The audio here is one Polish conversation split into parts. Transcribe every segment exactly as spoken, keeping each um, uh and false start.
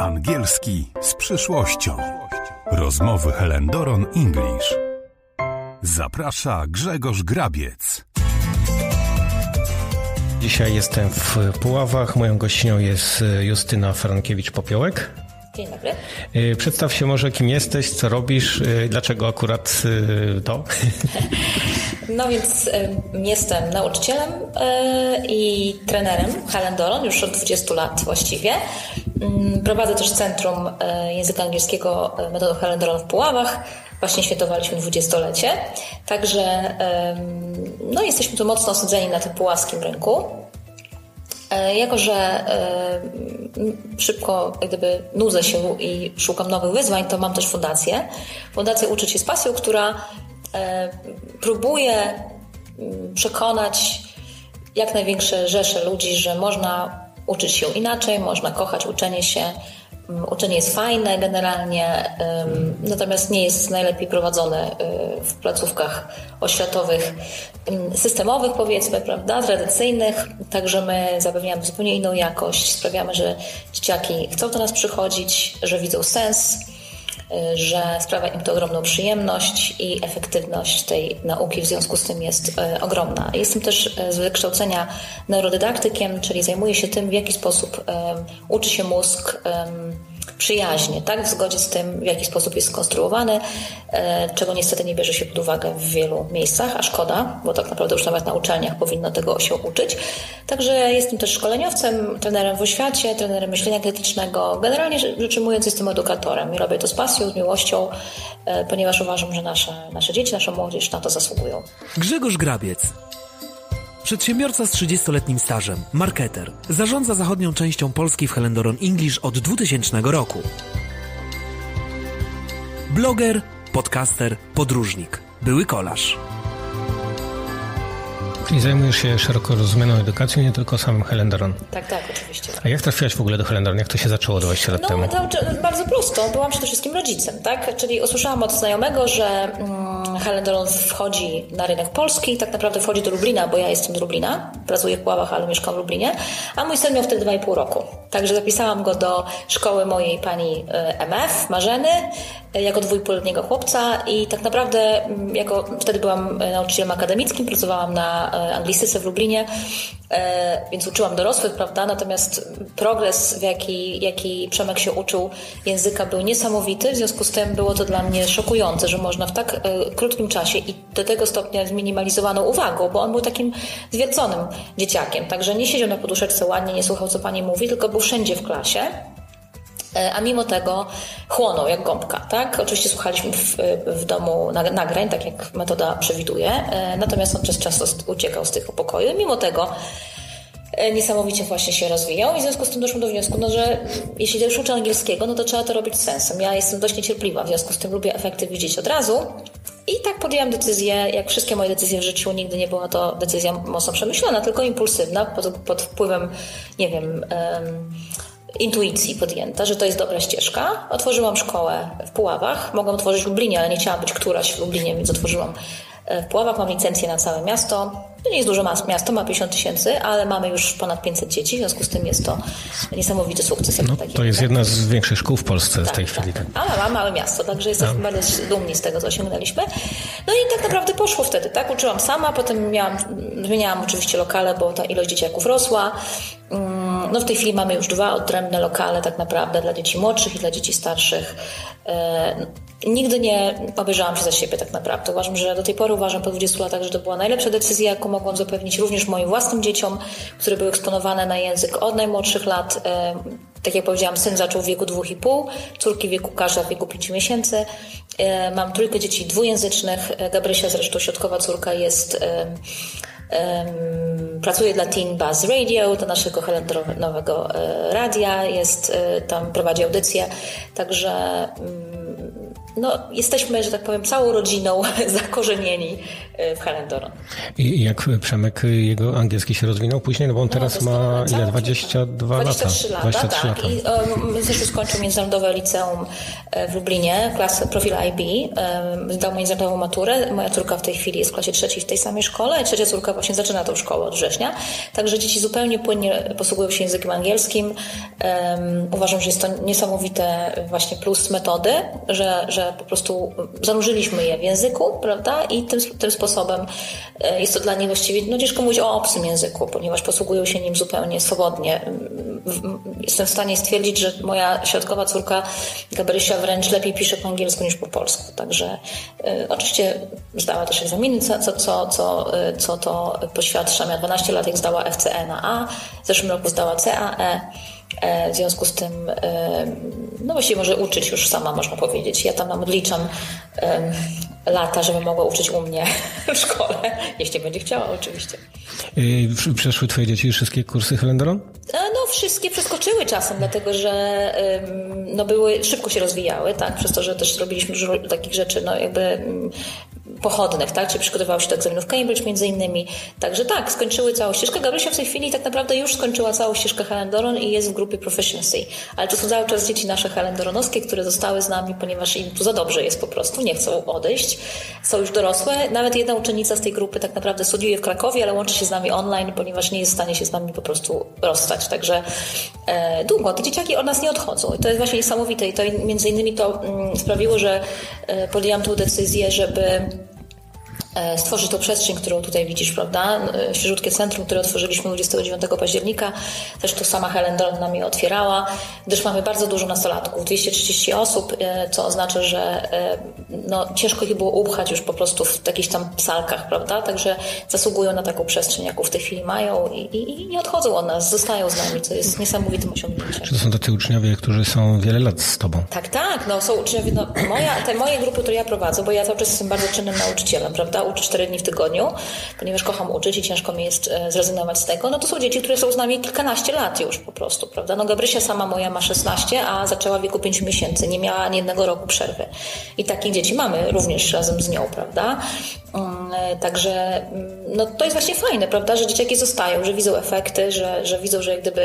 Angielski z przyszłością. Rozmowy Helen Doron English. Zaprasza Grzegorz Grabiec. Dzisiaj jestem w Puławach. Moją gościnią jest Justyna Frankiewicz-Popiołek. Dzień dobry. Przedstaw się może, kim jesteś, co robisz, dlaczego akurat to? No więc jestem nauczycielem i trenerem Helen Doron już od dwudziestu lat właściwie. Prowadzę też Centrum Języka Angielskiego metodą Helen Doron w Puławach. Właśnie świętowaliśmy dwudziestolecie. Także no, jesteśmy tu mocno osadzeni na tym puławskim rynku. Jako że szybko jak gdyby nudzę się i szukam nowych wyzwań, to mam też fundację. Fundację Uczyć się z pasją, która próbuje przekonać jak największe rzesze ludzi, że można uczyć się inaczej, można kochać uczenie się. Uczenie jest fajne generalnie, natomiast nie jest najlepiej prowadzone w placówkach oświatowych systemowych, powiedzmy, prawda, tradycyjnych. Także my zapewniamy zupełnie inną jakość, sprawiamy, że dzieciaki chcą do nas przychodzić, że widzą sens, że sprawia im to ogromną przyjemność i efektywność tej nauki w związku z tym jest ogromna. Jestem też z wykształcenia neurodydaktykiem, czyli zajmuję się tym, w jaki sposób um, uczy się mózg um, przyjaźnie, tak? W zgodzie z tym, w jaki sposób jest skonstruowany, e, czego niestety nie bierze się pod uwagę w wielu miejscach, a szkoda, bo tak naprawdę już nawet na uczelniach powinno tego się uczyć. Także jestem też szkoleniowcem, trenerem w oświacie, trenerem myślenia krytycznego. Generalnie rzecz ujmując, jestem edukatorem i robię to z pasją, z miłością, e, ponieważ uważam, że nasze, nasze dzieci, nasza młodzież na to zasługują. Grzegorz Grabiec. Przedsiębiorca z trzydziestoletnim stażem, marketer, zarządza zachodnią częścią Polski w Helen Doron English od dwutysięcznego roku. Bloger, podcaster, podróżnik, były kolarz. I zajmujesz się szeroko rozumianą edukacją, nie tylko samym Helen Doron. Tak, tak, oczywiście. A jak trafiłaś w ogóle do Helen Doron? Jak to się zaczęło dwadzieścia lat no, temu? To bardzo prosto. Byłam przede wszystkim rodzicem, tak? Czyli usłyszałam od znajomego, że mm, Helen Doron wchodzi na rynek polski, tak naprawdę wchodzi do Lublina, bo ja jestem z Lublina, pracuję w Puławach, ale mieszkam w Lublinie, a mój syn miał wtedy dwa i pół roku. Także zapisałam go do szkoły mojej pani M F, Marzeny, jako dwuipółletniego chłopca i tak naprawdę jako wtedy byłam nauczycielem akademickim, pracowałam na anglistyce w Lublinie, więc uczyłam dorosłych, prawda? Natomiast progres, w jaki, jaki Przemek się uczył języka, był niesamowity, w związku z tym było to dla mnie szokujące, że można w tak krótkim czasie i do tego stopnia zminimalizowaną uwagą, bo on był takim zwierconym dzieciakiem, także nie siedział na poduszeczce ładnie, nie słuchał, co pani mówi, tylko był wszędzie w klasie. A mimo tego chłonął jak gąbka, tak? Oczywiście słuchaliśmy w, w domu nagrań, tak jak metoda przewiduje, natomiast on często uciekał z tych pokoi. Mimo tego niesamowicie właśnie się rozwijał i w związku z tym doszłam do wniosku, no, że jeśli już uczę angielskiego, no to trzeba to robić z sensem. Ja jestem dość niecierpliwa, w związku z tym lubię efekty widzieć od razu i tak podjęłam decyzję, jak wszystkie moje decyzje w życiu, nigdy nie była to decyzja mocno przemyślana, tylko impulsywna, pod, pod wpływem, nie wiem... Um, intuicji podjęta, że to jest dobra ścieżka. Otworzyłam szkołę w Puławach. Mogłam otworzyć w Lublinie, ale nie chciałam być któraś w Lublinie, więc otworzyłam w Puławach. Mam licencję na całe miasto. To nie jest duże miasto, ma pięćdziesiąt tysięcy, ale mamy już ponad pięćset dzieci, w związku z tym jest to niesamowity sukces. No, to jest jedna z większych szkół w Polsce tak, w tej tak. chwili. Tak. Ale ma małe miasto, także jesteśmy no. bardzo dumni z tego, co osiągnęliśmy. No i tak naprawdę poszło wtedy, tak? Uczyłam sama, potem miałam, zmieniałam oczywiście lokale, bo ta ilość dzieciaków rosła. No w tej chwili mamy już dwa odrębne lokale tak naprawdę dla dzieci młodszych i dla dzieci starszych. Nigdy nie obejrzałam się za siebie tak naprawdę. Uważam, że do tej pory uważam po dwudziestu latach, że to była najlepsza decyzja, jaką mogłam zapewnić również moim własnym dzieciom, które były eksponowane na język od najmłodszych lat. Tak jak powiedziałam, syn zaczął w wieku dwóch i pół, córki w wieku, każda w wieku pięciu miesięcy. Mam trójkę dzieci dwujęzycznych. Gabrysia, zresztą środkowa córka, jest... Um, pracuje dla Teen Buzz Radio, do naszego Helen Doronowego uh, radia, jest, uh, tam prowadzi audycję, także um, no, jesteśmy, że tak powiem, całą rodziną zakorzenieni w Helen Doron. I jak Przemek, jego angielski się rozwinął później? No bo on teraz no, ma ile? dwadzieścia dwa lata? dwadzieścia trzy lata, dwadzieścia trzy tak. Lata. I um, zresztą skończył Międzynarodowe Liceum w Lublinie, klasę profil I B. Um, zdał międzynarodową maturę. Moja córka w tej chwili jest w klasie trzeciej w tej samej szkole i trzecia córka właśnie zaczyna tą szkołę od września. Także dzieci zupełnie płynnie posługują się językiem angielskim. Um, uważam, że jest to niesamowite właśnie plus metody, że, że po prostu zanurzyliśmy je w języku, prawda? I tym, tym sposobem jest to dla nich właściwie, no ciężko mówić o obcym języku, ponieważ posługują się nim zupełnie swobodnie. Jestem w stanie stwierdzić, że moja środkowa córka Gabrysia wręcz lepiej pisze po angielsku niż po polsku. Także y, oczywiście zdała też egzaminy, co, co, co, co, co to poświadcza. Miała dwanaście lat, jak zdała F C E na A. W zeszłym roku zdała C A E. W związku z tym, no właściwie może uczyć już sama, można powiedzieć. Ja tam nam odliczam lata, żeby mogła uczyć u mnie w szkole, jeśli będzie chciała oczywiście. Przeszły twoje dzieci wszystkie kursy Helen Doron? No wszystkie przeskoczyły czasem, dlatego że no były, szybko się rozwijały, tak, przez to, że też robiliśmy dużo takich rzeczy, no jakby pochodnych, tak, czyli przygotowywały się do egzaminów Cambridge między innymi. Także tak, skończyły całą ścieżkę. Gabrysia w tej chwili tak naprawdę już skończyła całą ścieżkę Helen Doron i jest w grupie Proficiency. Ale to są cały czas dzieci nasze Helen Doronowskie, które zostały z nami, ponieważ im tu za dobrze jest po prostu, nie chcą odejść. Są już dorosłe. Nawet jedna uczennica z tej grupy tak naprawdę studiuje w Krakowie, ale łączy się z nami online, ponieważ nie jest w stanie się z nami po prostu rozstać. Także e, długo. Te dzieciaki od nas nie odchodzą. I to jest właśnie niesamowite. I to między innymi to mm, sprawiło, że e, podjęłam tę decyzję, żeby stworzyć tą przestrzeń, którą tutaj widzisz, prawda? Świeżutkie centrum, które otworzyliśmy dwudziestego dziewiątego października. Też to sama Helen Doron nam je otwierała, gdyż mamy bardzo dużo nastolatków, dwieście trzydzieści osób, co oznacza, że no, ciężko ich było upchać już po prostu w jakichś tam salkach, prawda? Także zasługują na taką przestrzeń, jaką w tej chwili mają i, i, i nie odchodzą od nas, zostają z nami, co jest niesamowitym osiągnięciem. Czy to są tacy uczniowie, którzy są wiele lat z tobą? Tak, tak, no są uczniowie, no, moja, te moje grupy, które ja prowadzę, bo ja cały czas jestem bardzo czynnym nauczycielem, prawda? Uczę cztery dni w tygodniu, ponieważ kocham uczyć i ciężko mi jest zrezygnować z tego, no to są dzieci, które są z nami kilkanaście lat już po prostu, prawda? No Gabrysia sama moja ma szesnaście, a zaczęła w wieku pięciu miesięcy, nie miała ani jednego roku przerwy. I takich dzieci mamy również razem z nią, prawda? Także no to jest właśnie fajne, prawda? Że dzieciaki zostają, że widzą efekty, że, że widzą, że jak gdyby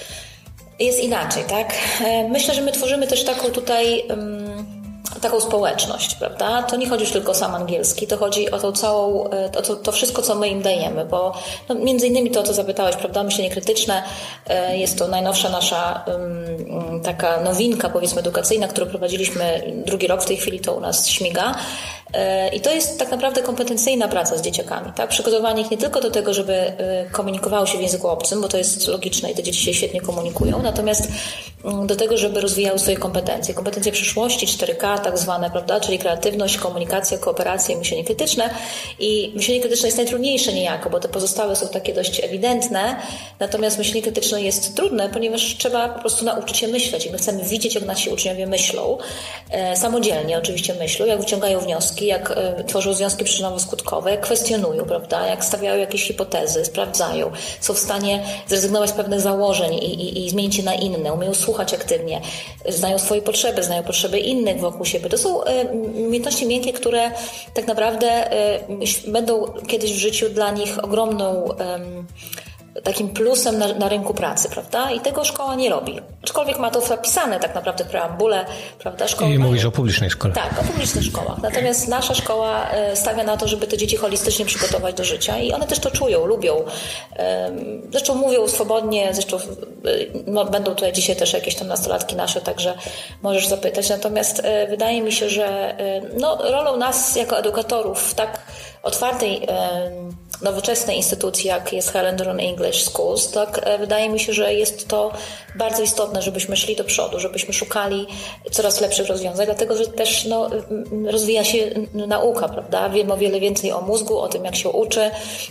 jest inaczej, tak? Myślę, że my tworzymy też taką tutaj taką społeczność, prawda? To nie chodzi już tylko o sam angielski, to chodzi o tą całą, o to, to wszystko, co my im dajemy, bo no, między innymi to, o co zapytałeś, prawda? Myślenie krytyczne, jest to najnowsza nasza um, taka nowinka, powiedzmy, edukacyjna, którą prowadziliśmy drugi rok, w tej chwili to u nas śmiga. I to jest tak naprawdę kompetencyjna praca z dzieciakami, tak? Przygotowanie ich nie tylko do tego, żeby komunikowały się w języku obcym, bo to jest logiczne i te dzieci się świetnie komunikują, natomiast do tego, żeby rozwijały swoje kompetencje. Kompetencje przyszłości, cztery K tak zwane, prawda? Czyli kreatywność, komunikacja, kooperacja i myślenie krytyczne. I myślenie krytyczne jest najtrudniejsze niejako, bo te pozostałe są takie dość ewidentne, natomiast myślenie krytyczne jest trudne, ponieważ trzeba po prostu nauczyć się myśleć i my chcemy widzieć, jak nasi uczniowie myślą, e, samodzielnie oczywiście myślą, jak wyciągają wnioski, jak y, tworzą związki przyczynowo-skutkowe, jak kwestionują, prawda, jak stawiają jakieś hipotezy, sprawdzają, są w stanie zrezygnować z pewnych założeń i, i, i zmienić je na inne, umieją słuchać aktywnie, znają swoje potrzeby, znają potrzeby innych wokół siebie. To są y, umiejętności miękkie, które tak naprawdę y, będą kiedyś w życiu dla nich ogromną y, takim plusem na, na rynku pracy, prawda? I tego szkoła nie robi. Aczkolwiek ma to zapisane tak naprawdę w preambule, prawda? Szkoła I mówisz o publicznej szkole. Tak, o publicznych szkołach. Natomiast nasza szkoła stawia na to, żeby te dzieci holistycznie przygotować do życia i one też to czują, lubią. Zresztą mówią swobodnie, zresztą no, będą tutaj dzisiaj też jakieś tam nastolatki nasze, także możesz zapytać. Natomiast wydaje mi się, że no, rolą nas jako edukatorów w tak otwartej, nowoczesnej instytucji, jak jest Helen Doron English Schools, tak wydaje mi się, że jest to bardzo istotne, żebyśmy szli do przodu, żebyśmy szukali coraz lepszych rozwiązań, dlatego, że też no, rozwija się nauka, prawda? Wiemy o wiele więcej o mózgu, o tym, jak się uczy.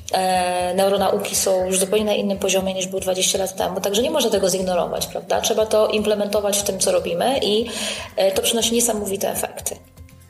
E, neuronauki są już zupełnie na innym poziomie niż był dwadzieścia lat temu, także nie można tego zignorować, prawda? Trzeba to implementować w tym, co robimy i e, to przynosi niesamowite efekty.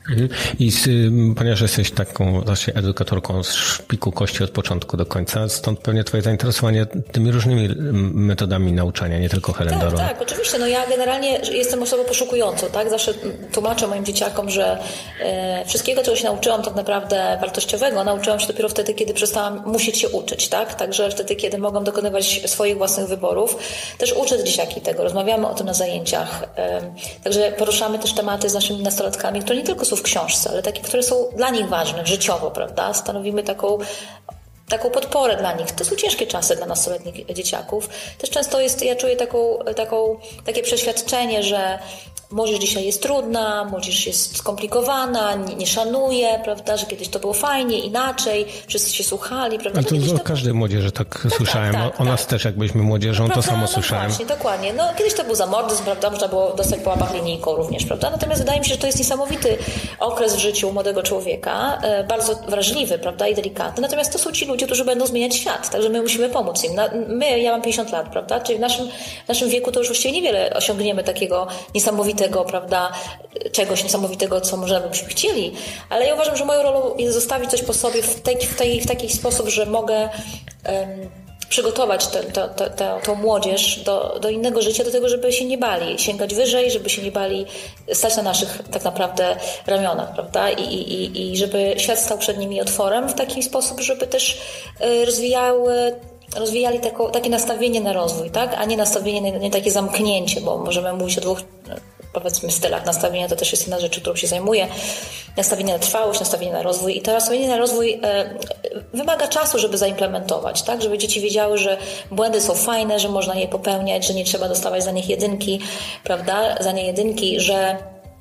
I z, ponieważ jesteś taką właśnie edukatorką z szpiku kości od początku do końca, stąd pewnie twoje zainteresowanie tymi różnymi metodami nauczania, nie tylko Hellendoron. Tak, tak, oczywiście. No ja generalnie jestem osobą poszukującą, tak? Zawsze tłumaczę moim dzieciakom, że e, wszystkiego, czego się nauczyłam tak naprawdę wartościowego, nauczyłam się dopiero wtedy, kiedy przestałam musieć się uczyć, tak? Także wtedy, kiedy mogłam dokonywać swoich własnych wyborów. Też uczę dzieciaki tego, rozmawiamy o tym na zajęciach. E, także poruszamy też tematy z naszymi nastolatkami, które nie tylko są w książce, ale takie, które są dla nich ważne, życiowo, prawda? Stanowimy taką taką podporę dla nich. To są ciężkie czasy dla nastoletnich dzieciaków. Też często jest, ja czuję taką, taką, takie przeświadczenie, że młodzież dzisiaj jest trudna, młodzież jest skomplikowana, nie, nie szanuje, prawda, że kiedyś to było fajnie, inaczej, wszyscy się słuchali, prawda. Ale to, to o to... każdej młodzieży tak, tak słyszałem. Tak, tak, o nas tak. Też, jak byliśmy młodzieżą, prawda? To samo no słyszałem. Właśnie, dokładnie. No, kiedyś to był zamordyzm, prawda, można było dostać po łapach linijką również, prawda. Natomiast wydaje mi się, że to jest niesamowity okres w życiu młodego człowieka, e, bardzo wrażliwy, prawda, i delikatny. Natomiast to są ci ludzie, którzy będą zmieniać świat, także my musimy pomóc im. Na, my, ja mam pięćdziesiąt lat, prawda, czyli w naszym, w naszym wieku to już właściwie niewiele osiągniemy takiego niesamowitego, prawda, czegoś niesamowitego, co może byśmy chcieli, ale ja uważam, że moją rolą jest zostawić coś po sobie w, tej, w, tej, w taki sposób, że mogę um, przygotować tę te, te, te, te, młodzież do, do innego życia, do tego, żeby się nie bali, sięgać wyżej, żeby się nie bali stać na naszych tak naprawdę ramionach, prawda? I, i, i żeby świat stał przed nimi otworem w taki sposób, żeby też rozwijały rozwijali tako, takie nastawienie na rozwój, tak? A nie nastawienie na nie takie zamknięcie, bo możemy mówić o dwóch, powiedzmy, stylach nastawienia, to też jest jedna rzecz, którą się zajmuję. Nastawienie na trwałość, nastawienie na rozwój i to nastawienie na rozwój e, wymaga czasu, żeby zaimplementować, tak? Żeby dzieci wiedziały, że błędy są fajne, że można je popełniać, że nie trzeba dostawać za nich jedynki, prawda? Za nie jedynki, że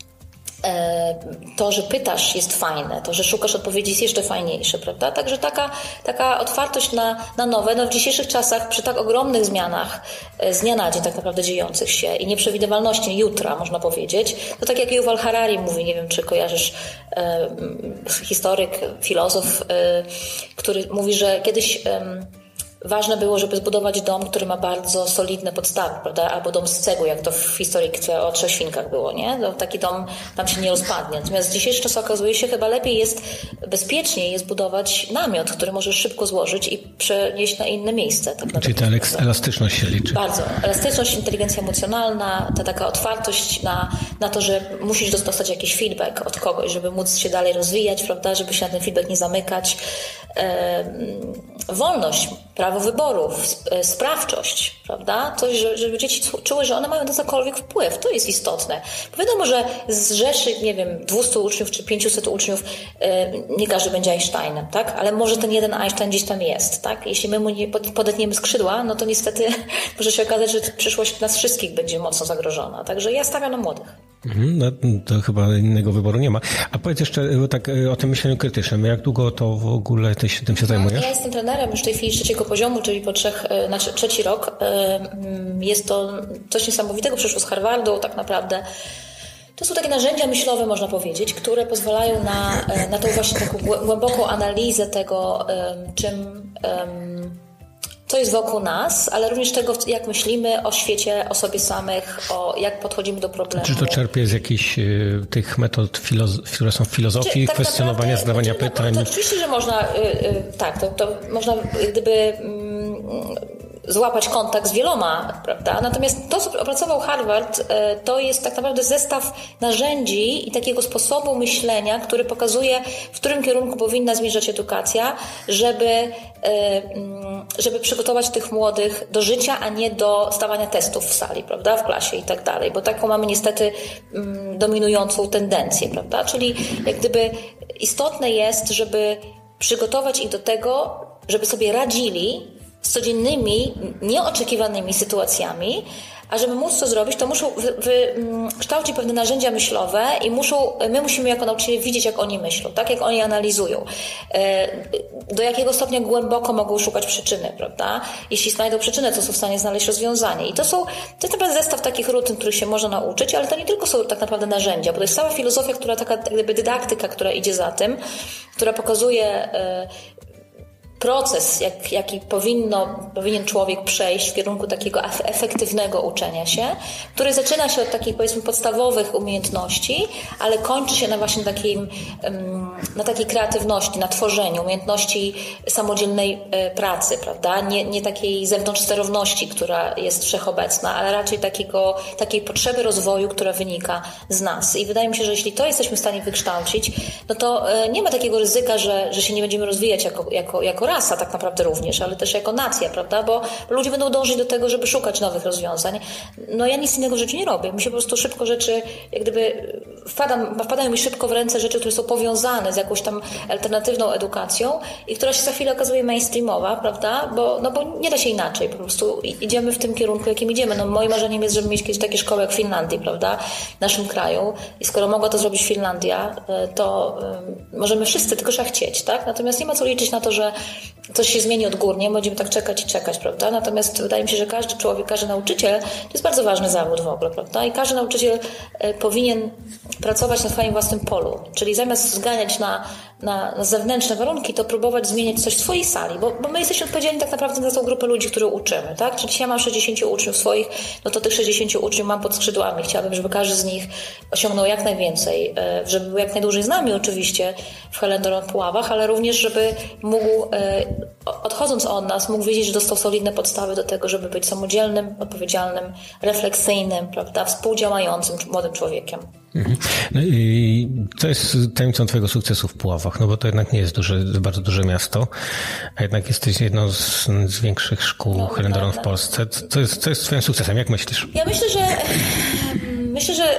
to, że pytasz, jest fajne, to, że szukasz odpowiedzi, jest jeszcze fajniejsze, prawda? Także taka, taka otwartość na, na nowe, no w dzisiejszych czasach przy tak ogromnych zmianach z dnia na dzień tak naprawdę dziejących się i nieprzewidywalności jutra, można powiedzieć, to tak jak Yuval Harari mówi, nie wiem, czy kojarzysz, e, historyk, filozof, e, który mówi, że kiedyś e, ważne było, żeby zbudować dom, który ma bardzo solidne podstawy, prawda? Albo dom z cegły, jak to w historyce o trzech świnkach było, nie? No, taki dom tam się nie rozpadnie. Natomiast w dzisiejszych czasach okazuje się, chyba lepiej jest, bezpieczniej jest budować namiot, który możesz szybko złożyć i przenieść na inne miejsce. Tak. Czyli ta elastyczność się liczy. Bardzo. Elastyczność, inteligencja emocjonalna, ta taka otwartość na, na to, że musisz dostać jakiś feedback od kogoś, żeby móc się dalej rozwijać, prawda? Żeby się na ten feedback nie zamykać. Ehm, wolność, prawo wyboru, sprawczość, prawda? Coś, żeby dzieci czuły, że one mają na cokolwiek wpływ. To jest istotne. Bo wiadomo, że z rzeszy, nie wiem, dwieście uczniów czy pięćset uczniów nie każdy będzie Einsteinem, tak? Ale może ten jeden Einstein gdzieś tam jest, tak? Jeśli my mu nie podetniemy skrzydła, no to niestety może się okazać, że przyszłość nas wszystkich będzie mocno zagrożona. Także ja stawiam na młodych. No, to chyba innego wyboru nie ma. A powiedz jeszcze tak o tym myśleniu krytycznym. Jak długo to w ogóle ty się tym się zajmujesz? Ja jestem trenerem już w tej chwili trzeciego poziomu, czyli po trzech, znaczy trzeci rok. Jest to coś niesamowitego, przyszło z Harvardu tak naprawdę. To są takie narzędzia myślowe, można powiedzieć, które pozwalają na, na tą właśnie taką głęboką analizę tego, czym... co jest wokół nas, ale również tego, jak myślimy o świecie, o sobie samych, o jak podchodzimy do problemu. Czy to czerpie z jakichś y, tych metod, filoz- które są w filozofii, tak kwestionowania, naprawdę, zadawania znaczy, pytań? No, to oczywiście, że można, y, y, tak, to, to można gdyby y, złapać kontakt z wieloma, prawda? Natomiast to, co opracował Harvard, y, to jest tak naprawdę zestaw narzędzi i takiego sposobu myślenia, który pokazuje, w którym kierunku powinna zmierzać edukacja, żeby, y, y, żeby przygotować tych młodych do życia, a nie do stawania testów w sali, prawda, w klasie i tak dalej, bo taką mamy niestety mm, dominującą tendencję, prawda, czyli jak gdyby istotne jest, żeby przygotować ich do tego, żeby sobie radzili z codziennymi, nieoczekiwanymi sytuacjami, a żeby móc to zrobić, to muszą wykształcić pewne narzędzia myślowe i muszą, my musimy jako nauczyciele widzieć, jak oni myślą, tak, jak oni analizują, do jakiego stopnia głęboko mogą szukać przyczyny, prawda? Jeśli znajdą przyczynę, to są w stanie znaleźć rozwiązanie. I to są, to jest naprawdę zestaw takich rutyn, których się można nauczyć, ale to nie tylko są tak naprawdę narzędzia, bo to jest cała filozofia, która taka, jakby dydaktyka, która idzie za tym, która pokazuje proces, jak, jaki powinno, powinien człowiek przejść w kierunku takiego efektywnego uczenia się, który zaczyna się od takich, powiedzmy, podstawowych umiejętności, ale kończy się na właśnie takim, na takiej kreatywności, na tworzeniu, umiejętności samodzielnej pracy, prawda? Nie, nie takiej zewnątrzsterowności, która jest wszechobecna, ale raczej takiego, takiej potrzeby rozwoju, która wynika z nas. I wydaje mi się, że jeśli to jesteśmy w stanie wykształcić, no to nie ma takiego ryzyka, że, że się nie będziemy rozwijać jako, jako, jako rasa tak naprawdę również, ale też jako nacja, prawda? Bo ludzie będą dążyć do tego, żeby szukać nowych rozwiązań. No ja nic innego w życiu nie robię. Mi się po prostu szybko rzeczy, jak gdyby wpadam, wpadają mi szybko w ręce rzeczy, które są powiązane z jakąś tam alternatywną edukacją i która się za chwilę okazuje mainstreamowa, prawda? Bo, no bo nie da się inaczej. Po prostu idziemy w tym kierunku, jakim idziemy. No moim marzeniem jest, żeby mieć kiedyś takie szkoły jak w Finlandii, prawda? W naszym kraju. I skoro mogła to zrobić Finlandia, to um, możemy wszyscy, tylko trzeba chcieć, tak? Natomiast nie ma co liczyć na to, że coś się zmieni odgórnie, będziemy tak czekać i czekać, prawda? Natomiast wydaje mi się, że każdy człowiek, każdy nauczyciel to jest bardzo ważny zawód w ogóle, prawda? I każdy nauczyciel powinien pracować na swoim własnym polu, czyli zamiast zganiać na, na, na zewnętrzne warunki, to próbować zmieniać coś w swojej sali, bo, bo my jesteśmy odpowiedzialni tak naprawdę za tą grupę ludzi, którą uczymy, tak? Czyli jeśli ja mam sześćdziesięciu uczniów swoich, no to tych sześćdziesięciu uczniów mam pod skrzydłami. Chciałabym, żeby każdy z nich osiągnął jak najwięcej, żeby był jak najdłużej z nami oczywiście w Helendoron Puławach, ale również, żeby mógł, odchodząc od nas, mógł wiedzieć, że dostał solidne podstawy do tego, żeby być samodzielnym, odpowiedzialnym, refleksyjnym, prawda, współdziałającym młodym człowiekiem. Mhm. No i co jest tajemnicą twojego sukcesu w Puławach? No bo to jednak nie jest duże, bardzo duże miasto, a jednak jesteś jedną z, z większych szkół no, Helendoron w Polsce. Co jest, co jest twoim sukcesem? Jak myślisz? Ja myślę, że myślę, że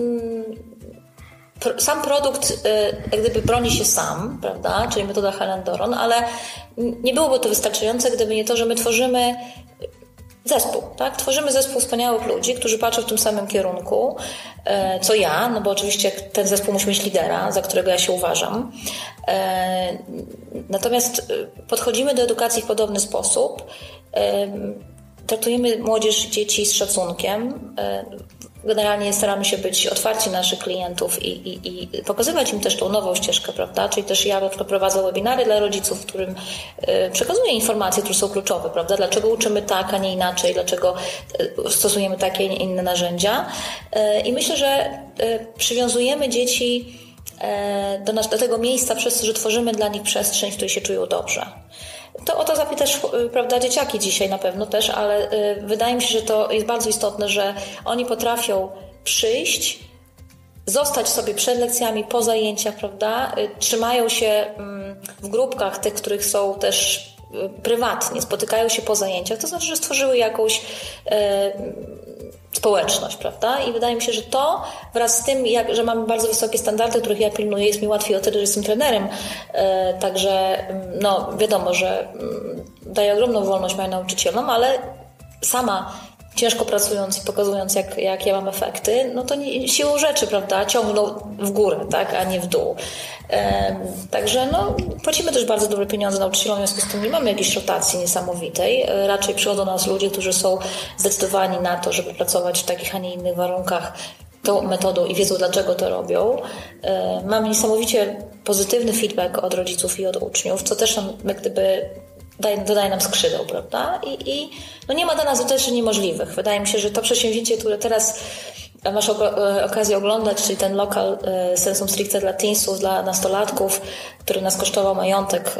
sam produkt jak gdyby broni się sam, prawda, czyli metoda Helendoron, ale nie byłoby to wystarczające, gdyby nie to, że my tworzymy zespół, tak? Tworzymy zespół wspaniałych ludzi, którzy patrzą w tym samym kierunku, co ja, no bo oczywiście ten zespół musi mieć lidera, za którego ja się uważam. Natomiast podchodzimy do edukacji w podobny sposób. Traktujemy młodzież, dzieci z szacunkiem. Generalnie staramy się być otwarci na naszych klientów i, i, i pokazywać im też tą nową ścieżkę, prawda? Czyli też ja na przykład prowadzę webinary dla rodziców, w którym y, przekazuję informacje, które są kluczowe, prawda? Dlaczego uczymy tak, a nie inaczej, dlaczego y, stosujemy takie, a nie inne narzędzia. Y, I myślę, że y, przywiązujemy dzieci y, do, nas, do tego miejsca przez to, że tworzymy dla nich przestrzeń, w której się czują dobrze. To o to zapytasz, prawda, dzieciaki dzisiaj na pewno też, ale y, wydaje mi się, że to jest bardzo istotne, że oni potrafią przyjść, zostać sobie przed lekcjami, po zajęciach, prawda, y, trzymają się y, w grupkach tych, których są też y, prywatnie, spotykają się po zajęciach, to znaczy, że stworzyły jakąś y, społeczność, prawda? I wydaje mi się, że to wraz z tym, jak, że mamy bardzo wysokie standardy, których ja pilnuję, jest mi łatwiej o tyle, że jestem trenerem. E, także no wiadomo, że m, daję ogromną wolność moim nauczycielom, ale sama ciężko pracując i pokazując, jak, jak ja mam efekty, no to nie, siłą rzeczy, prawda, ciągną w górę, tak, a nie w dół. E, także no, płacimy też bardzo dobre pieniądze nauczycielom, w związku z tym nie mamy jakiejś rotacji niesamowitej. E, raczej przychodzą do nas ludzie, którzy są zdecydowani na to, żeby pracować w takich, a nie innych warunkach tą metodą i wiedzą, dlaczego to robią. E, mamy niesamowicie pozytywny feedback od rodziców i od uczniów, co też nam jak gdyby dodaje nam skrzydeł, prawda? I, i no nie ma dla nas rzeczy niemożliwych. Wydaje mi się, że to przedsięwzięcie, które teraz masz okazję oglądać, czyli ten lokal Sensum Stricte dla teensów, dla nastolatków, który nas kosztował majątek.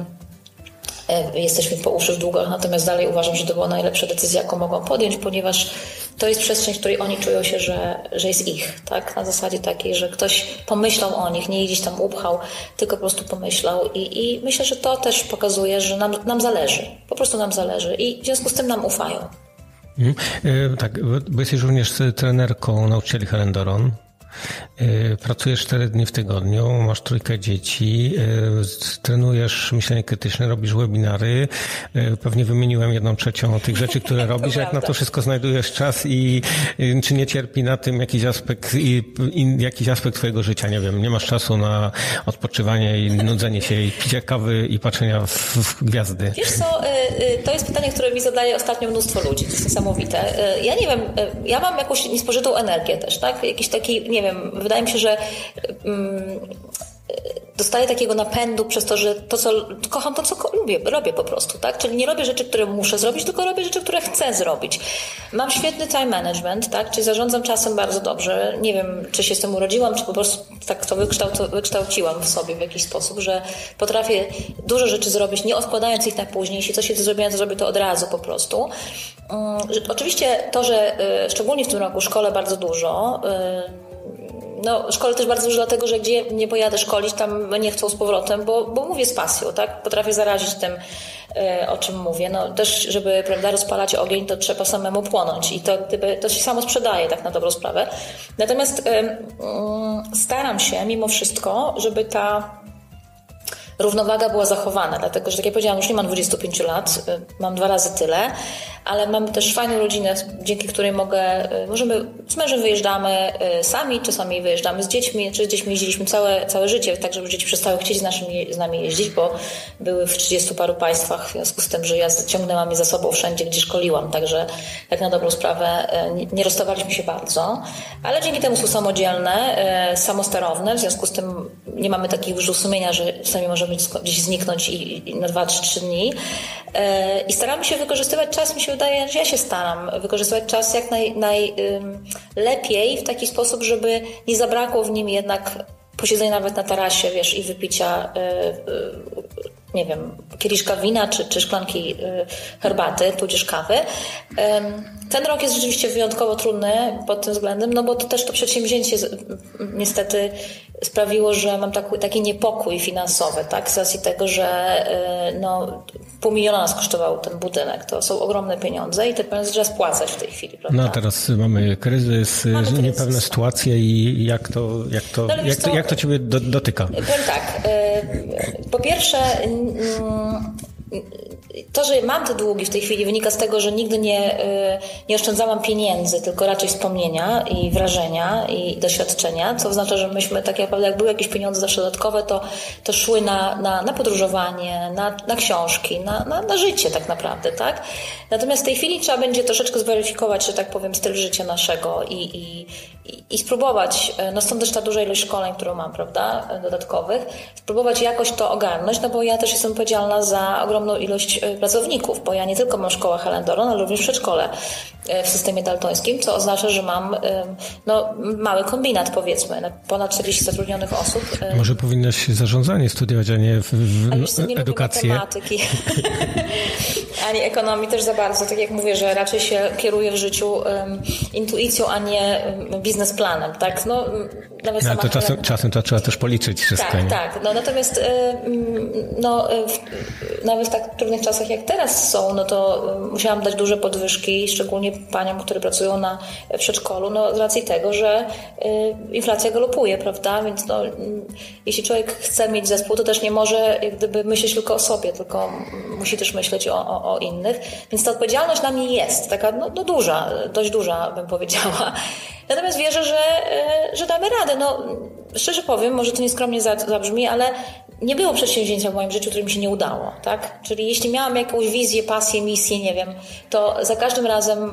Jesteśmy po uszy w długach, natomiast dalej uważam, że to była najlepsza decyzja, jaką mogłam podjąć, ponieważ to jest przestrzeń, w której oni czują się, że, że jest ich, tak? Na zasadzie takiej, że ktoś pomyślał o nich, nie gdzieś tam upchał, tylko po prostu pomyślał i, i myślę, że to też pokazuje, że nam, nam zależy, po prostu nam zależy i w związku z tym nam ufają. Mhm. E, tak, bo jesteś również trenerką nauczycieli Helendoron. Pracujesz cztery dni w tygodniu, masz trójkę dzieci, trenujesz myślenie krytyczne, robisz webinary. Pewnie wymieniłem jedną trzecią tych rzeczy, które robisz. Jak na to wszystko znajdujesz czas i czy nie cierpi na tym jakiś aspekt, i, i jakiś aspekt twojego życia? Nie wiem, nie masz czasu na odpoczywanie i nudzenie się i picie kawy i patrzenia w, w gwiazdy. Wiesz co, to jest pytanie, które mi zadaje ostatnio mnóstwo ludzi. To jest niesamowite. Ja nie wiem, ja mam jakąś niespożytą energię też, tak? Jakiś taki, nie wiem, wydaje mi się, że um, dostaję takiego napędu przez to, że to, co kocham, to, co lubię, robię po prostu, tak? Czyli nie robię rzeczy, które muszę zrobić, tylko robię rzeczy, które chcę zrobić. Mam świetny time management, tak? Czyli zarządzam czasem bardzo dobrze. Nie wiem, czy się z tym urodziłam, czy po prostu tak to wykształc- wykształciłam w sobie w jakiś sposób, że potrafię dużo rzeczy zrobić, nie odkładając ich na później. Jeśli coś jest zrobione, to zrobię to od razu po prostu. Oczywiście to, że szczególnie w tym roku szkolę bardzo dużo, no, szkolę też bardzo dużo dlatego, że gdzie nie pojadę szkolić, tam nie chcą z powrotem, bo, bo mówię z pasją, tak? Potrafię zarazić tym, o czym mówię. No, też, żeby, prawda, rozpalać ogień, to trzeba samemu płonąć i to, gdyby, to się samo sprzedaje, tak na dobrą sprawę. Natomiast um, staram się mimo wszystko, żeby ta równowaga była zachowana, dlatego że, tak jak powiedziałam, już nie mam dwudziestu pięciu lat, mam dwa razy tyle, ale mam też fajną rodzinę, dzięki której mogę, możemy, z mężem wyjeżdżamy sami, czasami wyjeżdżamy z dziećmi, czy z dziećmi jeździliśmy całe, całe życie, tak żeby dzieci przestały chcieć z, naszymi, z nami jeździć, bo były w trzydziestu paru państwach, w związku z tym, że ja ciągnęłam je za sobą wszędzie, gdzie szkoliłam, także tak na dobrą sprawę nie, nie rozstawaliśmy się bardzo, ale dzięki temu są samodzielne, samosterowne, w związku z tym nie mamy takich wyrzutów sumienia, że sami możemy gdzieś zniknąć i, i na dwa, trzy, trzy dni. I staramy się wykorzystywać czas, mi się wydaje, że ja się staram wykorzystywać czas jak naj, najlepiej w taki sposób, żeby nie zabrakło w nim jednak posiedzenia nawet na tarasie, wiesz, i wypicia nie wiem, kieliszka wina czy, czy szklanki herbaty, tudzież kawy. Ten rok jest rzeczywiście wyjątkowo trudny pod tym względem, no bo to też to przedsięwzięcie niestety sprawiło, że mam taki, taki niepokój finansowy, tak? Z racji tego, że no, pół miliona nas kosztował ten budynek. To są ogromne pieniądze i te pieniądze trzeba spłacać w tej chwili, prawda? No a teraz mamy kryzys, mamy kryzys. Niepewne sytuacje i jak to, jak to, no, jak to, jak to ciebie do, dotyka? Powiem tak, po pierwsze to, że mam te długi w tej chwili, wynika z tego, że nigdy nie, nie oszczędzałam pieniędzy, tylko raczej wspomnienia i wrażenia i doświadczenia, co oznacza, że myśmy tak naprawdę, jak były jakieś pieniądze zawsze dodatkowe, to, to szły na, na, na podróżowanie, na, na książki, na, na, na życie tak naprawdę, tak? Natomiast w tej chwili trzeba będzie troszeczkę zweryfikować, że tak powiem, styl życia naszego i, i, i, i spróbować, no stąd też ta duża ilość szkoleń, którą mam, prawda, dodatkowych, spróbować jakoś to ogarnąć, no bo ja też jestem odpowiedzialna za ogromną ilość pracowników, bo ja nie tylko mam szkołę Helen Doron, ale również przedszkole w systemie daltońskim, co oznacza, że mam no, mały kombinat, powiedzmy, ponad czterdzieści zatrudnionych osób. Może powinnaś zarządzanie studiować, a nie w, w a już nie edukację. Lubię matematyki, ani ekonomii też za bardzo. Tak jak mówię, że raczej się kieruję w życiu um, intuicją, a nie um, biznesplanem, tak? No, nawet no, sama to czasem, Helen... czasem to trzeba też policzyć wszystko. Tak, nie? tak. No, natomiast no, w, nawet w tak trudnych czasach jak teraz są, no to musiałam dać duże podwyżki, szczególnie paniom, które pracują na przedszkolu, no z racji tego, że y, inflacja galopuje, prawda? Więc no, y, jeśli człowiek chce mieć zespół, to też nie może jak gdyby myśleć tylko o sobie, tylko musi też myśleć o, o, o innych. Więc ta odpowiedzialność na mnie jest taka no, no duża, dość duża bym powiedziała. Natomiast wierzę, że, y, że damy radę. No, szczerze powiem, może to nieskromnie zabrzmi, ale nie było przedsięwzięcia w moim życiu, które mi się nie udało, tak? Czyli jeśli miałam jakąś wizję, pasję, misję, nie wiem, to za każdym razem um,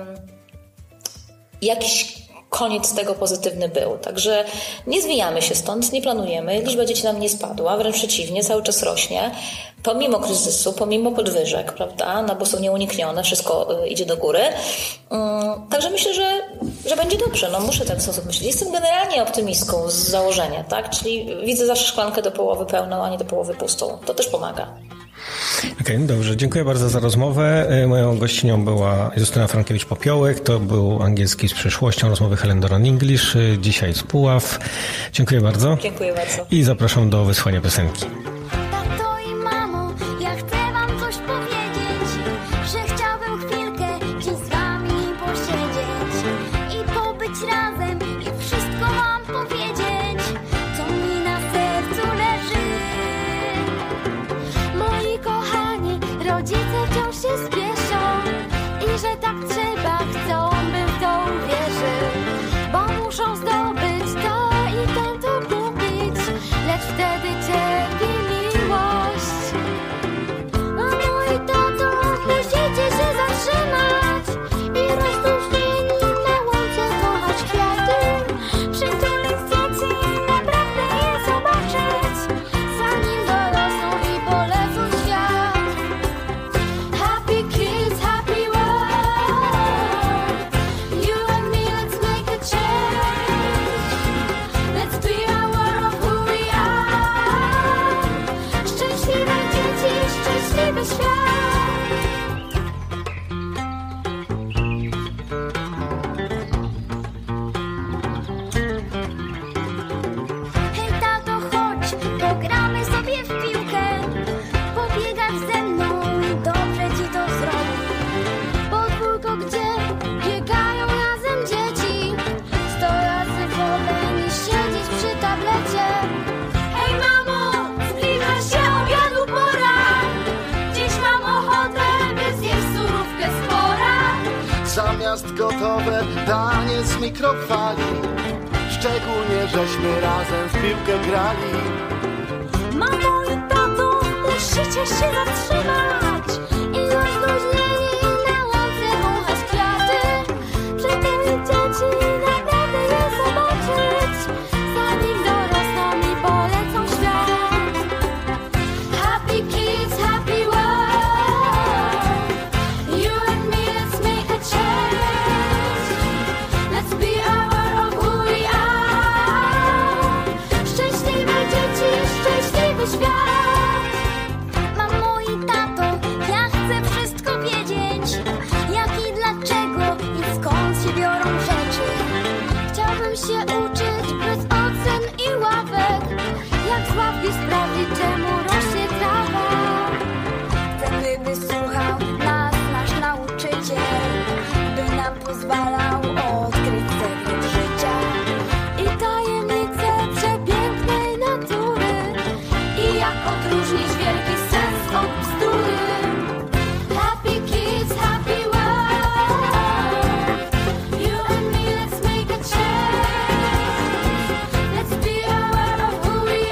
jakiś koniec tego pozytywny był. Także nie zwijamy się stąd, nie planujemy. Liczba dzieci nam nie spadła, wręcz przeciwnie, cały czas rośnie. Pomimo kryzysu, pomimo podwyżek, prawda? No bo są nieuniknione, wszystko y, idzie do góry. Um, także myślę, że, że będzie dobrze. No muszę w ten sposób myśleć. Jestem generalnie optymistką z założenia, tak? Czyli widzę zawsze szklankę do połowy pełną, a nie do połowy pustą. To też pomaga. Okej, okay, dobrze. Dziękuję bardzo za rozmowę. Moją gościnią była Justyna Frankiewicz-Popiołek. To był Angielski z przyszłością, rozmowy Helen Doron English. Dzisiaj z Puław. Dziękuję bardzo. Dziękuję bardzo. I zapraszam do wysłania piosenki. Tato i mamo, ja chcę wam coś powiedzieć, że chciałbym chwilkę dziś z wami posiedzieć i pobyć razem i wszystko wam powiedzieć, co mi na sercu leży. Moi kochani, rodzice wciąż się spieszą i że tak trzeba, chcą, bym w to uwierzył, bo muszą zdobyć to i tamto kupić, lecz wtedy cierpi nowe danie z mikrofali. Szczególnie żeśmy razem w piłkę grali. Mamo i tato, musicie się zatrzymać i rozluźnieni na łące wąchać kwiaty. Przy tym dzieci naprawdę je zobaczyć, zanim dorosną i polecą świat. Happy kids, happy world. You and me, let's make a change. Let's be our of who we are. Szczęśliwe dzieci, szczęśliwy świat. Mamo i tato, ja chcę wszystko wiedzieć, jak i dlaczego i skąd się biorą rzeczy. Chciałbym się uczyć bez ocen i ławek, jak z ławki sprawdzić, czemu rośnie trawa. Chcę, by wysłuchał nas nasz nauczyciel, by nam pozwalał odkryć sekret życia i tajemnice przepięknej natury, i jak odróżnić wielki sens od bzdury. Happy kids, happy world. You and me, let's make a change. Let's be aware of who we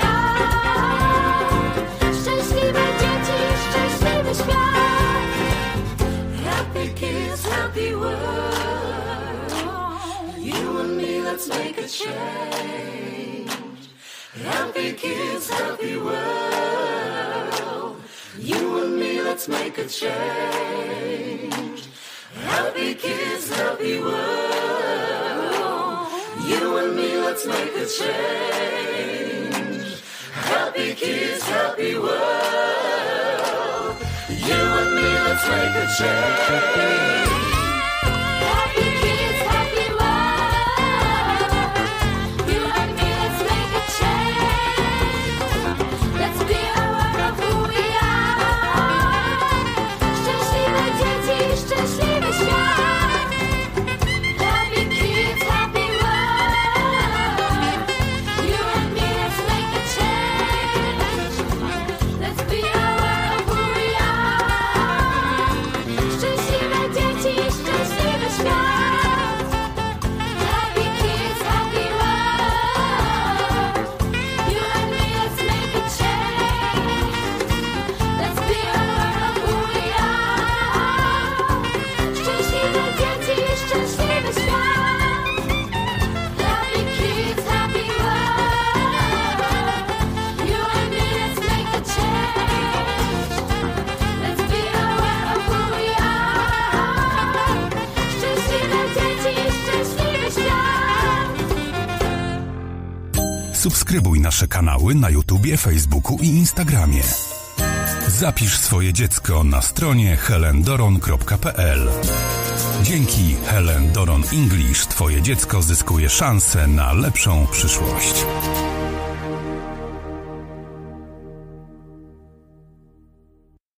are. Szczęśliwe dzieci, szczęśliwy świat. Happy kids, happy world. You and me, let's make a change. Happy kids, happy world. You and me, let's make a change. Happy kids, happy world. You and me, let's make a change. Happy kids, happy world. You and me, let's make a change. Happy kids, happy world. You and me, let's make a change. Let's be aware of who we are. Szczęśliwe dzieci, szczęśliwy świat. Happy kids, happy world. You and me, let's make a change. Let's be aware of who we are. Szczęśliwe dzieci, szczęśliwy świat. Happy kids, happy world. You and me, let's make a change. Let's be aware of who we are. Szczęśliwe dzieci, szczęśliwy świat. Happy kids, happy world. You and me, let's make a change. Let's be aware of who we are. Szczęśliwe dzieci, szczęśliwy świat. Subskrybuj nasze kanały na YouTubie, Facebooku i Instagramie. Zapisz swoje dziecko na stronie helen doron kropka p l. Dzięki Helen Doron English Twoje dziecko zyskuje szansę na lepszą przyszłość.